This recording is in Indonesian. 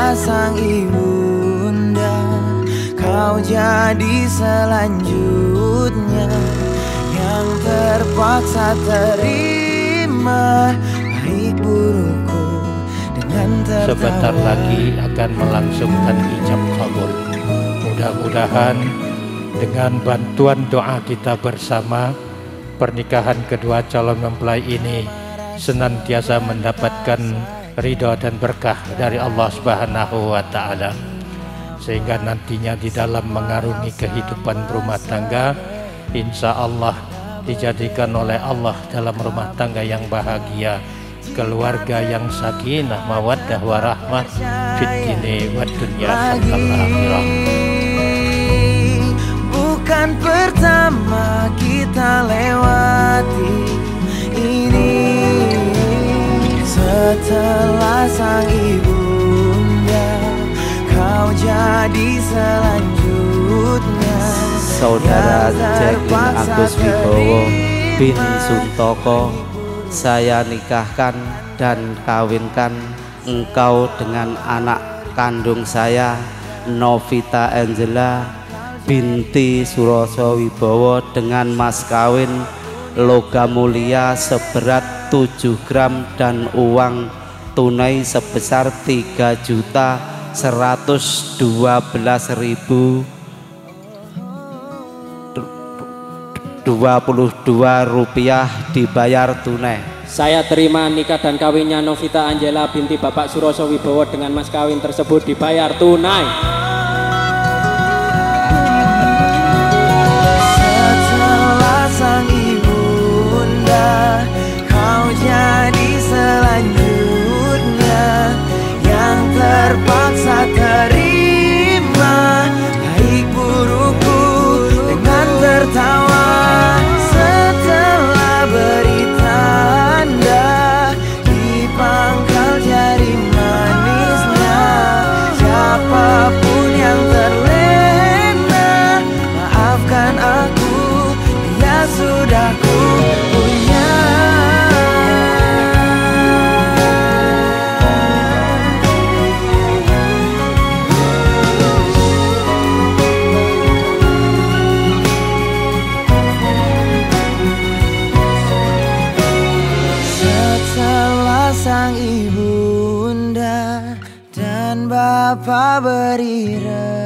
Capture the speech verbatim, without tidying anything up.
Setelah sang ibunda, kau jadi selanjutnya yang terpaksa terima baik burukku dengan tertawa. Sebentar lagi akan melangsungkan ijab kabul. Mudah-mudahan dengan bantuan doa kita bersama, pernikahan kedua calon mempelai ini senantiasa mendapatkan ridho dan berkah dari Allah Subhanahu wa Ta'ala, sehingga nantinya di dalam mengarungi kehidupan berumah tangga, insya Allah dijadikan oleh Allah dalam rumah tangga yang bahagia, keluarga yang sakinah mawaddah warahmah fid dini wad dunya sampai akhirah. Bukan pertama kita lewati ini. Setelah sang ibunda, kau jadi selanjutnya. Saudara Cekin Agus Wibowo bin Suntoko, saya nikahkan dan kawinkan engkau dengan anak kandung saya, Novita Angela binti Suroso Wibowo, dengan mas kawin logam mulia seberat tujuh gram dan uang tunai sebesar tiga juta seratus dua belas ribu dua puluh dua rupiah dibayar tunai. Saya terima nikah dan kawinnya Novita Angela binti Bapak Suroso Wibowo dengan mas kawin tersebut dibayar tunai. Setelah sang ibunda, kau jadi selanjutnya yang terpaksa terima baik burukku dengan tertawa. Setelah beri tanda di pangkal jari manisnya, siapapun yang terlena, maafkan aku, dia sudah ku punya. Setelah sang ibunda dan bapak beri